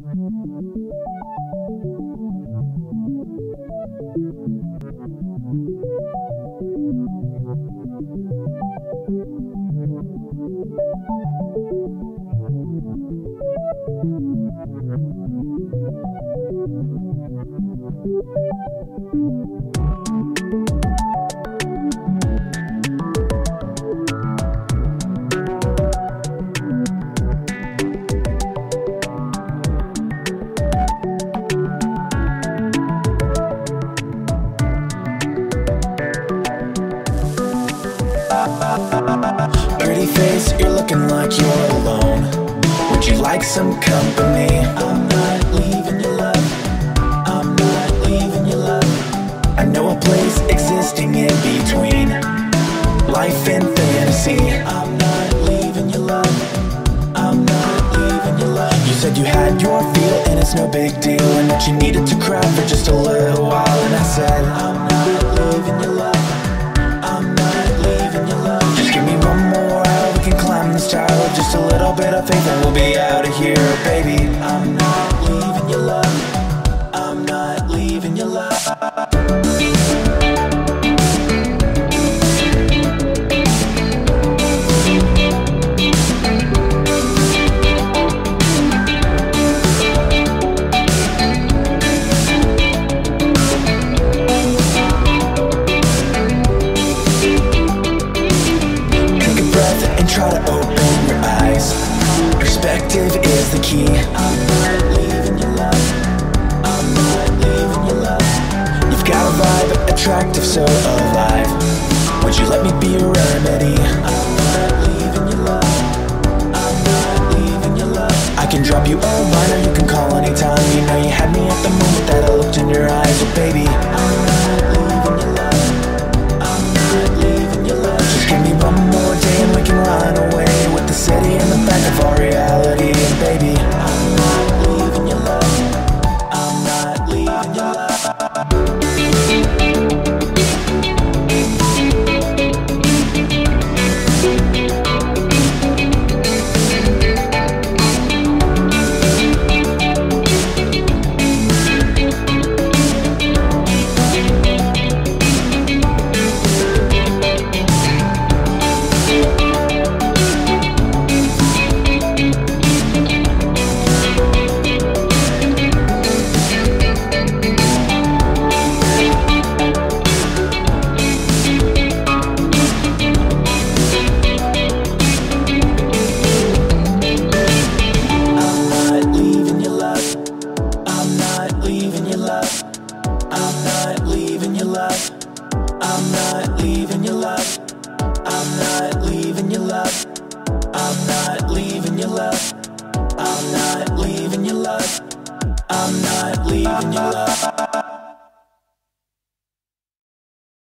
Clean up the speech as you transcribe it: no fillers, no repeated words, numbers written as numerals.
Pretty face, you're looking like you're alone. Would you like some company? I'm not leaving your love. I'm not leaving your love. I know a place existing in between life and fantasy. I'm not leaving your love. I'm not leaving your love. You said you had your feel and it's no big deal, and that you needed to cry for just a little while. And I said, I'm not leaving your love. I'm not leaving your love. Just give me one more hour, we can climb this tower with just a little bit of faith and we'll be out of here, baby. I'm not leaving your love. I'm not leaving your love. Try to open your eyes. Perspective is the key. I'm not leaving your love. I'm not leaving your love. You've got a vibe, attractive, so alive. Would you let me be a remedy? I'm not leaving your love. I'm not leaving your love. I can drop you a line or you can call anytime. You know you had me at the moment that I looked in your eyes. Oh baby, I'm not leaving your love. I'm not leaving your love. Just give me one more day and we can run away with the city in the back of our reality. And baby, I'm not leaving your love. I'm not leaving your love. I'm not leaving your love.